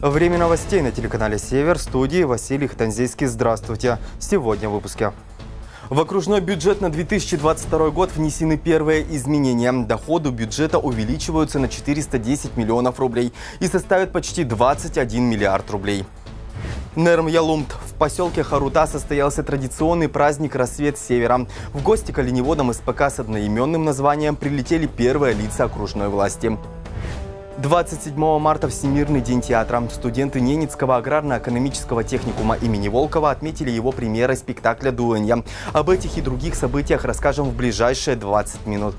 Время новостей на телеканале «Север», в студии Василий Хтанзейский. Здравствуйте. Сегодня в выпуске. В окружной бюджет на 2022 год внесены первые изменения. Доходы бюджета увеличиваются на 410 миллионов рублей и составят почти 21 миллиард рублей. Нерм-Ялумт. В поселке Харута состоялся традиционный праздник «Рассвет Севера». В гости к оленеводам СПК с одноименным названием прилетели первые лица окружной власти. 27 марта – Всемирный день театра. Студенты Ненецкого аграрно-экономического техникума имени Волкова отметили его премьерой спектакля «Дуэнья». Об этих и других событиях расскажем в ближайшие 20 минут.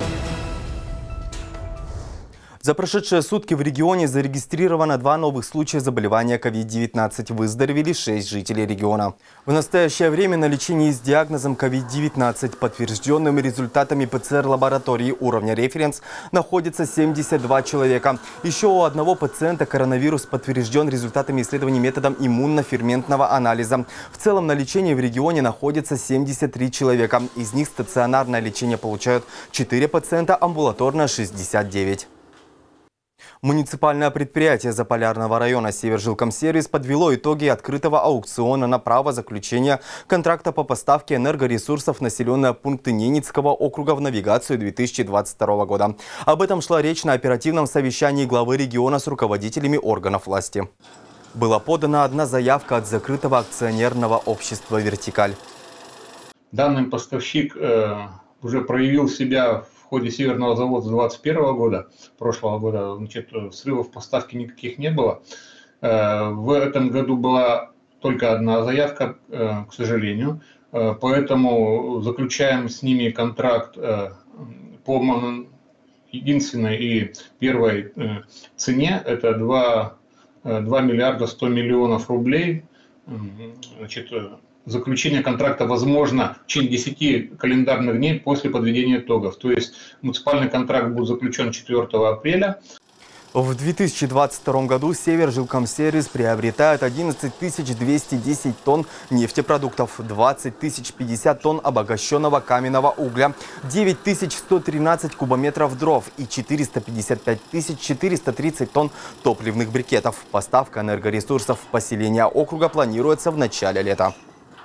За прошедшие сутки в регионе зарегистрировано 2 новых случая заболевания COVID-19. Выздоровели 6 жителей региона. В настоящее время на лечении с диагнозом COVID-19, подтвержденными результатами ПЦР-лаборатории уровня референс, находится 72 человека. Еще у одного пациента коронавирус подтвержден результатами исследований методом иммуноферментного анализа. В целом на лечении в регионе находится 73 человека. Из них стационарное лечение получают 4 пациента, амбулаторное – 69. Муниципальное предприятие Заполярного района «Севержилкомсервис» подвело итоги открытого аукциона на право заключения контракта по поставке энергоресурсов в населенные пункты Ненецкого округа в навигацию 2022 года. Об этом шла речь на оперативном совещании главы региона с руководителями органов власти. Была подана одна заявка от закрытого акционерного общества «Вертикаль». Данный поставщик уже проявил себя в ходе Северного завода с 2021 года, прошлого года, значит, срывов поставки никаких не было. В этом году была только одна заявка, к сожалению, поэтому заключаем с ними контракт по единственной и первой цене, это 2 миллиарда 100 миллионов рублей. Значит, заключение контракта возможно в течение 10 календарных дней после подведения итогов. То есть муниципальный контракт будет заключен 4 апреля. В 2022 году Севержилкомсервис приобретает 11 210 тонн нефтепродуктов, 20 050 тонн обогащенного каменного угля, 9 113 кубометров дров и 455 430 тонн топливных брикетов. Поставка энергоресурсов в поселения округа планируется в начале лета.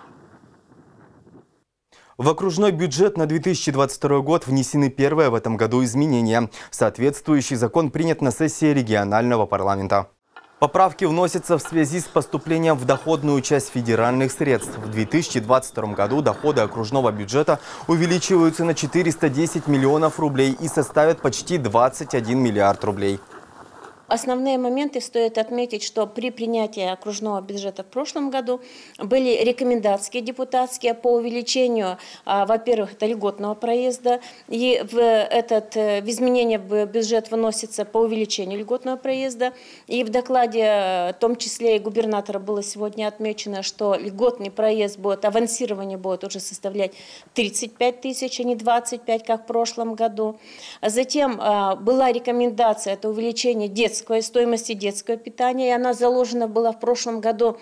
В окружной бюджет на 2022 год внесены первые в этом году изменения. Соответствующий закон принят на сессии регионального парламента. Поправки вносятся в связи с поступлением в доходную часть федеральных средств. В 2022 году доходы окружного бюджета увеличиваются на 410 миллионов рублей и составят почти 21 миллиард рублей. Основные моменты стоит отметить, что при принятии окружного бюджета в прошлом году были рекомендации депутатские по увеличению, во-первых, льготного проезда. И в изменение в бюджет выносится по увеличению льготного проезда. И в докладе, в том числе и губернатора, было сегодня отмечено, что льготный проезд будет, авансирование будет уже составлять 35 тысяч, а не 25, как в прошлом году. Затем была рекомендация, это увеличение стоимости детского питания, и она заложена была в прошлом году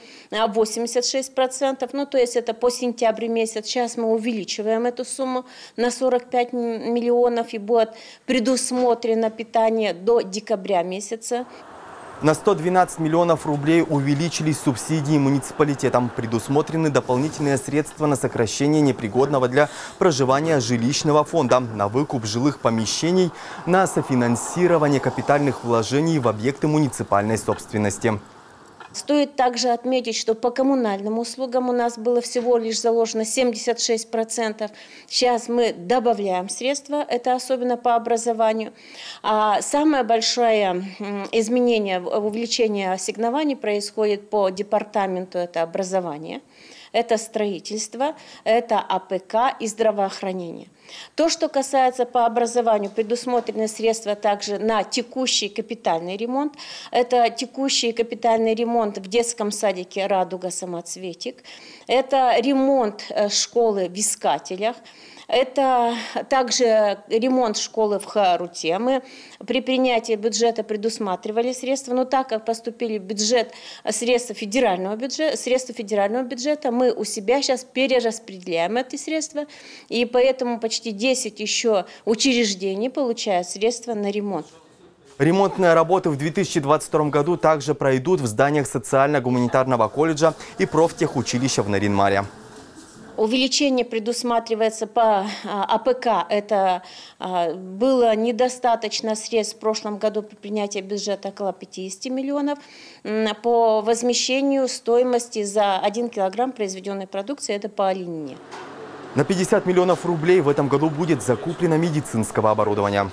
86%, ну то есть это по сентябрь месяц. Сейчас мы увеличиваем эту сумму на 45 миллионов и будет предусмотрено питание до декабря месяца. На 112 миллионов рублей увеличились субсидии муниципалитетам. Предусмотрены дополнительные средства на сокращение непригодного для проживания жилищного фонда, на выкуп жилых помещений, на софинансирование капитальных вложений в объекты муниципальной собственности. Стоит также отметить, что по коммунальным услугам у нас было всего лишь заложено 76%. Сейчас мы добавляем средства, это особенно по образованию. А самое большое изменение, увеличение ассигнований происходит по департаменту, это образование. Это строительство, это АПК и здравоохранение. То, что касается по образованию, предусмотрены средства также на текущий капитальный ремонт. Это текущий капитальный ремонт в детском садике «Радуга Самоцветик». Это ремонт школы в Искателях. Это также ремонт школы в Харуте. Мы при принятии бюджета предусматривали средства, но так как поступили в бюджет средства федерального бюджета, мы у себя сейчас перераспределяем эти средства, и поэтому почти 10 еще учреждений получают средства на ремонт. Ремонтные работы в 2022 году также пройдут в зданиях социально-гуманитарного колледжа и профтехучилища в Нарин-Маре. Увеличение предусматривается по АПК. Это было недостаточно средств в прошлом году при принятии бюджета около 50 миллионов. По возмещению стоимости за 1 килограмм произведенной продукции, это по оленине. На 50 миллионов рублей в этом году будет закуплено медицинского оборудования.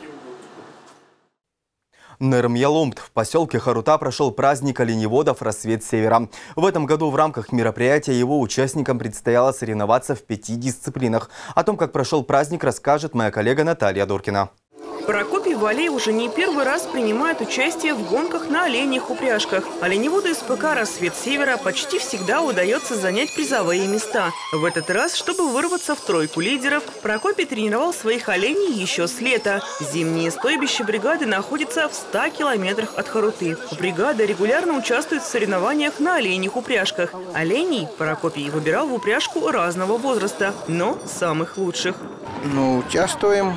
Нерм-Ялумт. В поселке Харута прошел праздник оленеводов «Рассвет Севера». В этом году в рамках мероприятия его участникам предстояло соревноваться в 5 дисциплинах. О том, как прошел праздник, расскажет моя коллега Наталья Дуркина. Прокопий Валей уже не первый раз принимает участие в гонках на оленьих упряжках. Оленеводу СПК «Рассвет Севера» почти всегда удается занять призовые места. В этот раз, чтобы вырваться в тройку лидеров, Прокопий тренировал своих оленей еще с лета. Зимнее стойбище бригады находится в 100 километрах от Харуты. Бригада регулярно участвует в соревнованиях на оленьих упряжках. Оленей Прокопий выбирал в упряжку разного возраста, но самых лучших. Участвуем.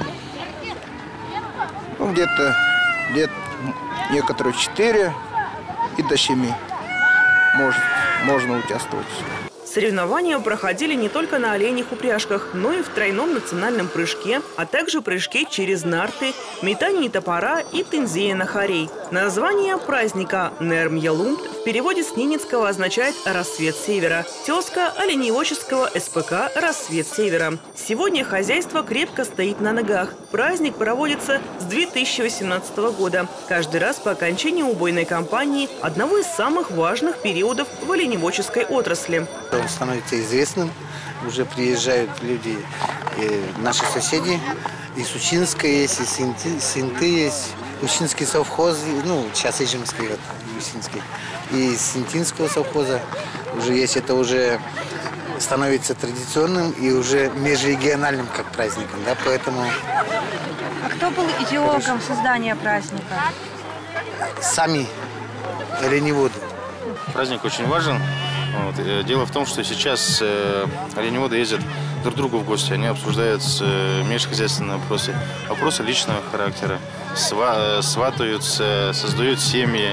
Где-то лет некоторые 4 и до 7 можно участвовать. Соревнования проходили не только на оленьих упряжках, но и в тройном национальном прыжке, а также прыжке через нарты, метании топора и тензея на хорей. Название праздника «Нерм-Ялумт» в переводе с ненецкого означает «Рассвет Севера». Тезка оленеводческого СПК «Рассвет Севера». Сегодня хозяйство крепко стоит на ногах. Праздник проводится с 2018 года. Каждый раз по окончании убойной кампании, одного из самых важных периодов в оленеводческой отрасли. Он становится известным, уже приезжают люди, наши соседи, из Учинска есть, из Синты есть, Учинский совхоз, сейчас Ижемский, Учинский, и из Синтинского совхоза уже есть, это уже становится традиционным и уже межрегиональным как праздником, да, поэтому... А кто был идеологом создания праздника? Сами оленеводы. Праздник очень важен. Дело в том, что сейчас оленеводы ездят друг к другу в гости, они обсуждают межхозяйственные вопросы личного характера, сватаются, создают семьи.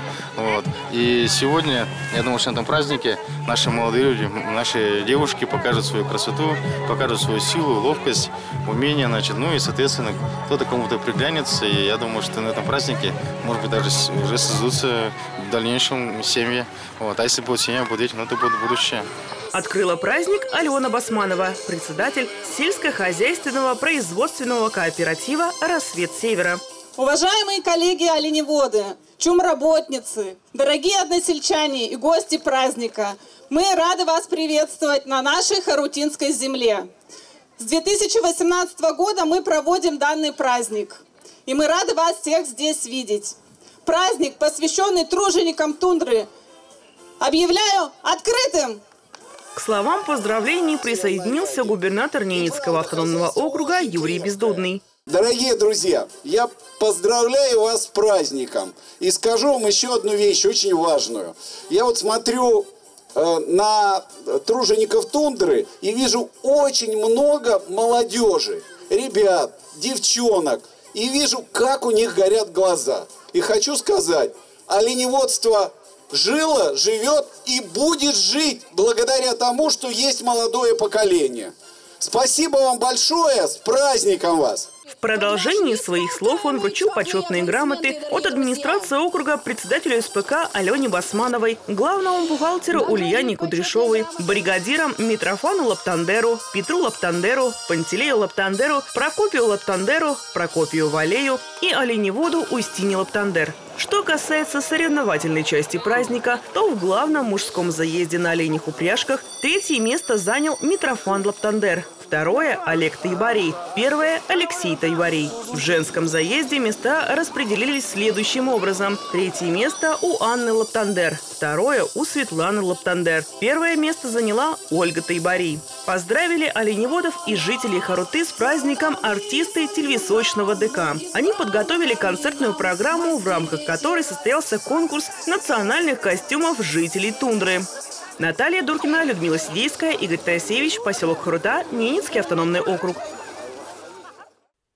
И сегодня, я думаю, что на этом празднике наши молодые люди, наши девушки покажут свою красоту, покажут свою силу, ловкость, умение, и, соответственно, кто-то кому-то приглянется. И я думаю, что на этом празднике, может быть, даже уже создадутся в дальнейшем семьи. А если будет семья, будут дети, это будет будущее. Открыла праздник Алена Басманова, председатель сельскохозяйственного производственного кооператива «Рассвет Севера». Уважаемые коллеги оленеводы, чумработницы, дорогие односельчане и гости праздника, мы рады вас приветствовать на нашей харутинской земле. С 2018 года мы проводим данный праздник, и мы рады вас всех здесь видеть. Праздник, посвященный труженикам тундры, объявляю открытым! К словам поздравлений присоединился губернатор Ненецкого автономного округа Юрий Бездудный. Дорогие друзья, я поздравляю вас с праздником и скажу вам еще одну вещь очень важную. Я смотрю на тружеников тундры и вижу очень много молодежи, ребят, девчонок, и вижу, как у них горят глаза. И хочу сказать, оленеводство жило, живет и будет жить благодаря тому, что есть молодое поколение. Спасибо вам большое, с праздником вас! В продолжении своих слов он вручил почетные грамоты от администрации округа председателю СПК Алене Басмановой, главному бухгалтеру Ульяне Кудряшовой, бригадирам Митрофану Лаптандеру, Петру Лаптандеру, Пантелею Лаптандеру, Прокопию Лаптандеру, Прокопию Валею и оленеводу Устине Лаптандер. Что касается соревновательной части праздника, то в главном мужском заезде на оленьих упряжках 3-е место занял Митрофан Лаптандер, 2-е – Олег Тайбарей, 1-е – Алексей Тайбарей. В женском заезде места распределились следующим образом. 3-е место у Анны Лаптандер, 2-е у Светланы Лаптандер, 1-е место заняла Ольга Тайбарей. Поздравили оленеводов и жителей Харуты с праздником артисты телевисочного ДК. Они подготовили концертную программу, в рамках которой состоялся конкурс национальных костюмов жителей тундры. Наталья Дуркина, Людмила Сидейская, Игорь Тарасевич, поселок Харута, Ненецкий автономный округ.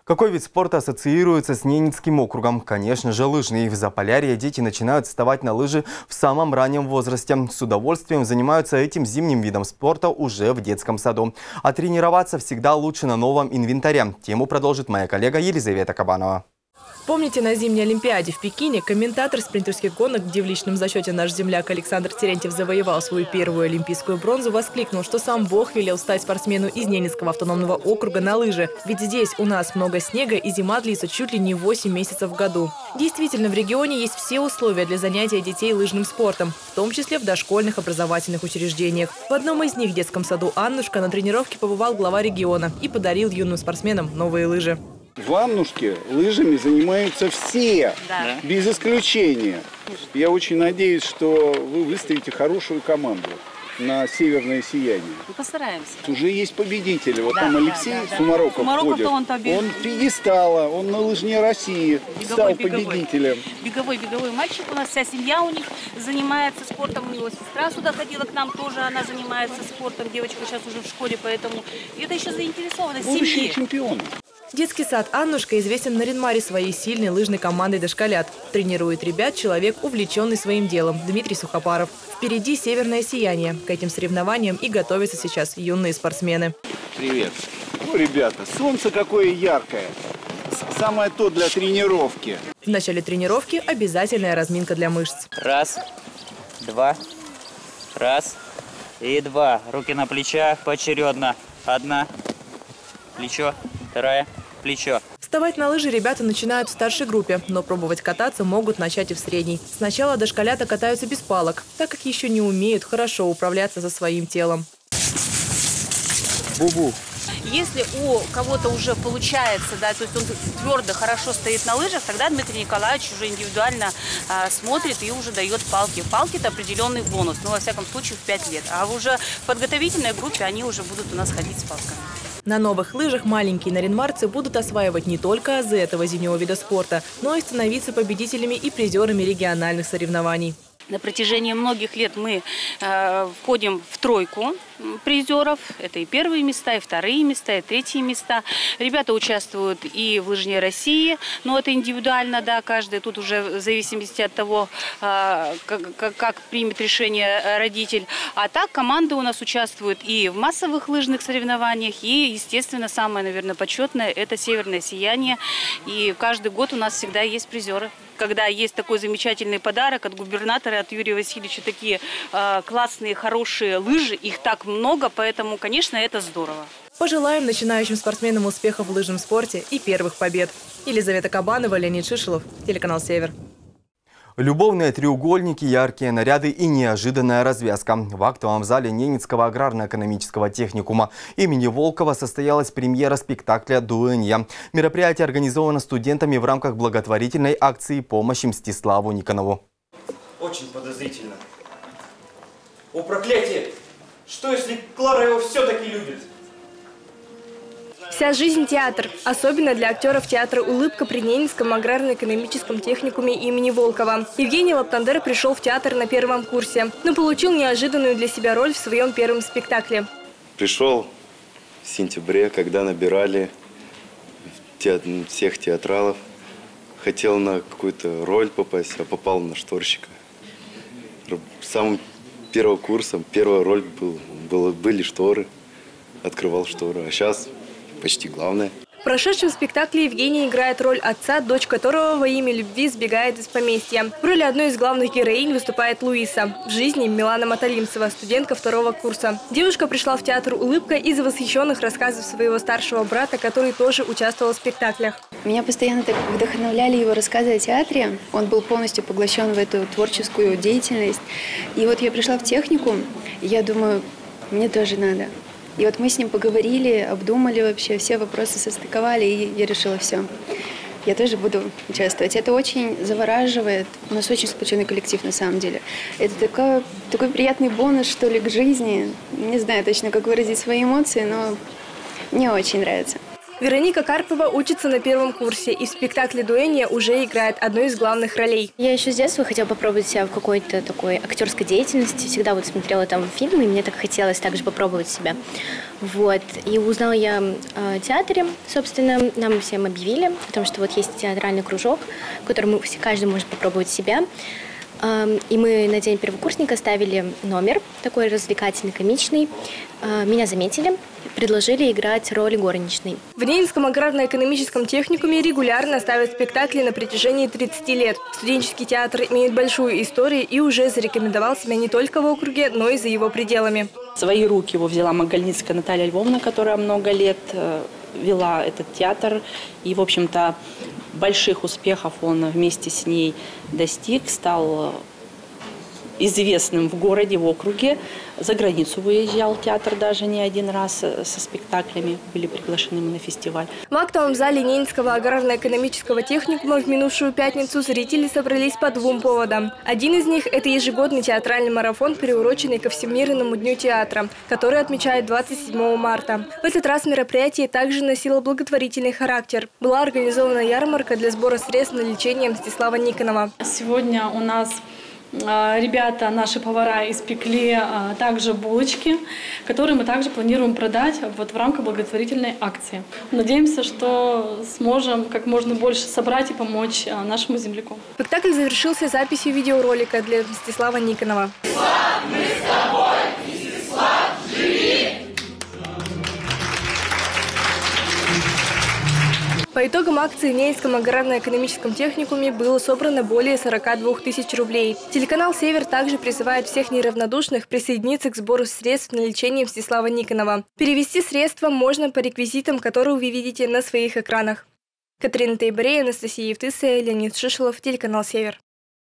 Какой вид спорта ассоциируется с Ненецким округом? Конечно же, лыжный. В Заполярье дети начинают вставать на лыжи в самом раннем возрасте. С удовольствием занимаются этим зимним видом спорта уже в детском саду. А тренироваться всегда лучше на новом инвентаре. Тему продолжит моя коллега Елизавета Кабанова. Помните, на зимней Олимпиаде в Пекине комментатор спринтерских гонок, где в личном зачете наш земляк Александр Терентьев завоевал свою первую олимпийскую бронзу, воскликнул, что сам Бог велел стать спортсмену из Ненецкого автономного округа на лыжи. Ведь здесь у нас много снега и зима длится чуть ли не 8 месяцев в году. Действительно, в регионе есть все условия для занятия детей лыжным спортом, в том числе в дошкольных образовательных учреждениях. В одном из них, в детском саду «Аннушка», на тренировке побывал глава региона и подарил юным спортсменам новые лыжи. В Аннушке лыжами занимаются все, да, без исключения. Я очень надеюсь, что вы выставите хорошую команду на «Северное сияние». Мы постараемся. Уже есть победители. Вот да, там Алексей Сумароков ходит. Он пьедестала, он на лыжне России стал победителем. Беговой мальчик. У нас вся семья у них занимается спортом. У него сестра сюда ходила к нам тоже, она занимается спортом. Девочка сейчас уже в школе, поэтому это еще заинтересованность семьи. Будущие чемпионы. Детский сад «Аннушка» известен на Ринмаре своей сильной лыжной командой дошколят. Тренирует ребят человек, увлеченный своим делом, Дмитрий Сухопаров. Впереди «Северное сияние». К этим соревнованиям и готовятся сейчас юные спортсмены. Привет. Ну, ребята, солнце какое яркое. Самое то для тренировки. В начале тренировки обязательная разминка для мышц. Раз, два, раз и два. Руки на плечах поочередно. Одна, плечо, вторая, плечо. Вставать на лыжи ребята начинают в старшей группе, но пробовать кататься могут начать и в средней. Сначала дошколята катаются без палок, так как еще не умеют хорошо управляться со своим телом. Бу-бу. Если у кого-то уже получается, да, то есть он твердо, хорошо стоит на лыжах, тогда Дмитрий Николаевич уже индивидуально смотрит и уже дает палки. Палки – это определенный бонус, но во всяком случае в 5 лет. А уже в подготовительной группе они уже будут у нас ходить с палками. На новых лыжах маленькие наринмарцы будут осваивать не только азы этого зимнего вида спорта, но и становиться победителями и призерами региональных соревнований. На протяжении многих лет мы входим в тройку призеров. Это и первые места, и вторые места, и третьи места. Ребята участвуют и в лыжне России, но это индивидуально, да, каждый тут уже в зависимости от того, как примет решение родитель. А так команды у нас участвуют и в массовых лыжных соревнованиях, и, естественно, самое, наверное, почетное – это «Северное сияние». И каждый год у нас всегда есть призеры. Когда есть такой замечательный подарок от губернатора, от Юрия Васильевича, такие классные, хорошие лыжи, их так много, поэтому, конечно, это здорово. Пожелаем начинающим спортсменам успехов в лыжном спорте и первых побед. Елизавета Кабанова, Леонид Шишелов, телеканал «Север». Любовные треугольники, яркие наряды и неожиданная развязка. В актовом зале Ненецкого аграрно-экономического техникума имени Волкова состоялась премьера спектакля «Дуэнья». Мероприятие организовано студентами в рамках благотворительной акции помощи Мстиславу Никонову. Очень подозрительно. О, проклятие! Что, если Клара его все-таки любит? Вся жизнь – театр. Особенно для актеров театра «Улыбка» при Ненецком аграрно-экономическом техникуме имени Волкова. Евгений Лаптандер пришел в театр на первом курсе, но получил неожиданную для себя роль в своем первом спектакле. Пришел в сентябре, когда набирали всех театралов. Хотел на какую-то роль попасть, а попал на шторщика. Самым первым курсом первая роль были шторы. Открывал шторы, а сейчас почти главное. В прошедшем спектакле Евгений играет роль отца, дочь которого во имя любви сбегает из поместья. В роли одной из главных героинь выступает Луиса. В жизни Милана Маталимцева, студентка второго курса. Девушка пришла в театр «Улыбка» из-за восхищенных рассказов своего старшего брата, который тоже участвовал в спектаклях. Меня постоянно так вдохновляли его рассказы о театре. Он был полностью поглощен в эту творческую деятельность. И вот я пришла в техникум, и я думаю, мне тоже надо. И вот мы с ним поговорили, обдумали вообще, все вопросы состыковали, и я решила, все, я тоже буду участвовать. Это очень завораживает, у нас очень сплоченный коллектив на самом деле. Это такой приятный бонус, что ли, к жизни. Не знаю точно, как выразить свои эмоции, но мне очень нравится. Вероника Карпова учится на первом курсе и в спектакле «Дуэния» уже играет одну из главных ролей. Я еще с детства хотела попробовать себя в какой-то такой актерской деятельности. Всегда вот смотрела там фильмы, и мне так хотелось также попробовать себя. Вот. И узнала я о театре, собственно, нам всем объявили, потому что вот есть театральный кружок, в котором каждый может попробовать себя. И мы на день первокурсника ставили номер, такой развлекательный, комичный. Меня заметили, предложили играть роль горничной. В Ненецком аграрно-экономическом техникуме регулярно ставят спектакли на протяжении 30 лет. Студенческий театр имеет большую историю и уже зарекомендовал себя не только в округе, но и за его пределами. В свои руки его взяла Могильницкая Наталья Львовна, которая много лет вела этот театр. И, в общем-то, больших успехов он вместе с ней достиг, стал известным в городе, в округе. За границу выезжал театр даже не один раз со спектаклями, были приглашены мы на фестиваль. В актовом зале Ненецкого аграрно-экономического техникума в минувшую пятницу зрители собрались по двум поводам. Один из них – это ежегодный театральный марафон, приуроченный ко Всемирному дню театра, который отмечают 27 марта. В этот раз мероприятие также носило благотворительный характер. Была организована ярмарка для сбора средств на лечение Мстислава Никонова. Сегодня у нас ребята, наши повара, испекли также булочки, которые мы также планируем продать вот в рамках благотворительной акции. Надеемся, что сможем как можно больше собрать и помочь нашему земляку. Спектакль завершился записью видеоролика для Мстислава Никонова. Мстислав, мы с тобой! Мстислав, живи! По итогам акции в Ненецком аграрно-экономическом техникуме было собрано более 42 тысяч рублей. Телеканал «Север» также призывает всех неравнодушных присоединиться к сбору средств на лечение Мстислава Никонова. Перевести средства можно по реквизитам, которые вы видите на своих экранах. Катерина Тейбарей, Анастасия Евтысая, Леонид Шишелов, телеканал «Север».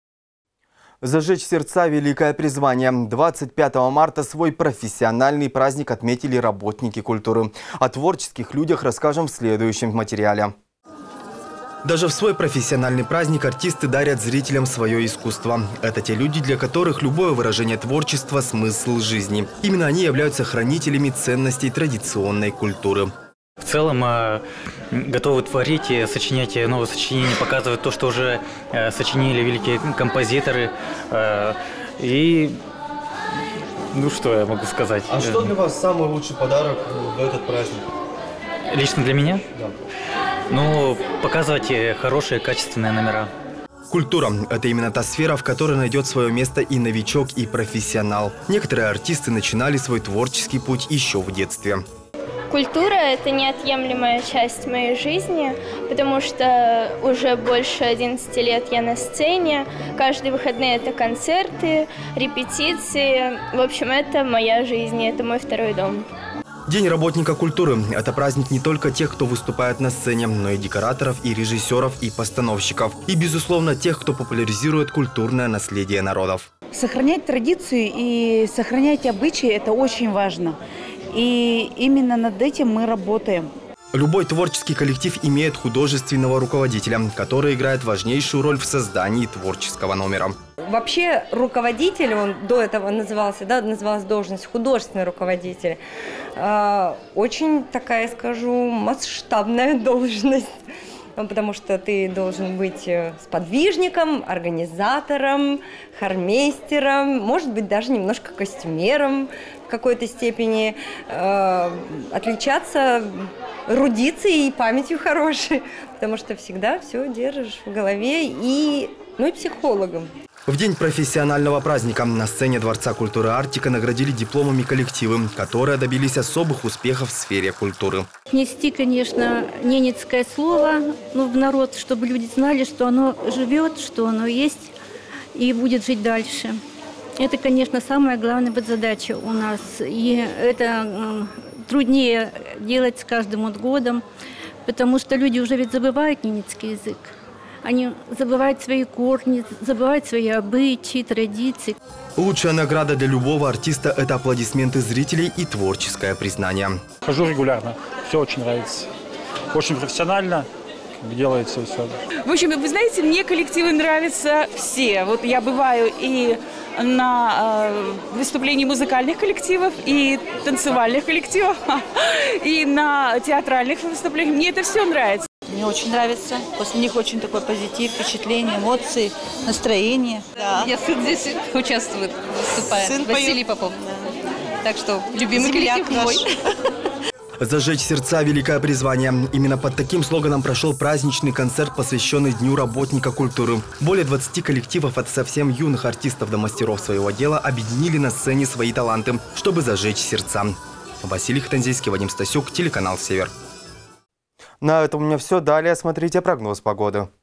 Зажечь сердца – великое призвание. 25 марта свой профессиональный праздник отметили работники культуры. О творческих людях расскажем в следующем материале. Даже в свой профессиональный праздник артисты дарят зрителям свое искусство. Это те люди, для которых любое выражение творчества – смысл жизни. Именно они являются хранителями ценностей традиционной культуры. В целом готовы творить, сочинять новые сочинения, показывать то, что уже сочинили великие композиторы. И ну что я могу сказать? А что для вас самый лучший подарок в этот праздник? Лично для меня? Да. Ну, показывать хорошие, качественные номера. Культура – это именно та сфера, в которой найдет свое место и новичок, и профессионал. Некоторые артисты начинали свой творческий путь еще в детстве. Культура – это неотъемлемая часть моей жизни, потому что уже больше 11 лет я на сцене. Каждые выходные – это концерты, репетиции. В общем, это моя жизнь, это мой второй дом. День работника культуры – это праздник не только тех, кто выступает на сцене, но и декораторов, и режиссеров, и постановщиков. И, безусловно, тех, кто популяризирует культурное наследие народов. Сохранять традиции и сохранять обычаи – это очень важно. И именно над этим мы работаем. Любой творческий коллектив имеет художественного руководителя, который играет важнейшую роль в создании творческого номера. Вообще руководитель, он до этого называлась должность художественный руководитель. Очень такая, скажу, масштабная должность. Потому что ты должен быть сподвижником, организатором, хормейстером, может быть, даже немножко костюмером в какой-то степени, отличаться эрудицией и памятью хорошей, потому что всегда все держишь в голове, и психологом. В день профессионального праздника на сцене Дворца культуры «Арктика» наградили дипломами коллективы, которые добились особых успехов в сфере культуры. Нести, конечно, ненецкое слово в народ, чтобы люди знали, что оно живет, что оно есть и будет жить дальше. Это, конечно, самая главная задача у нас. И это труднее делать с каждым годом, потому что люди уже ведь забывают ненецкий язык. Они забывают свои корни, забывают свои обычаи, традиции. Лучшая награда для любого артиста – это аплодисменты зрителей и творческое признание. Хожу регулярно, все очень нравится. Очень профессионально, делается все. В общем, вы знаете, мне коллективы нравятся все. Вот я бываю и на выступлении музыкальных коллективов, и танцевальных коллективов, и на театральных выступлениях. Мне это все нравится. Мне очень нравится. После них очень такой позитив, впечатление, эмоции, настроение. Да. Я сын здесь участвует, выступает. Сын Василий Попов. Так что любимый коллектив мой. «Зажечь сердца – великое призвание». Именно под таким слоганом прошел праздничный концерт, посвященный Дню работника культуры. Более 20 коллективов от совсем юных артистов до мастеров своего дела объединили на сцене свои таланты, чтобы зажечь сердца. Василий Хтанзийский, Вадим Стасюк, телеканал «Север». На этом у меня все. Далее смотрите прогноз погоды.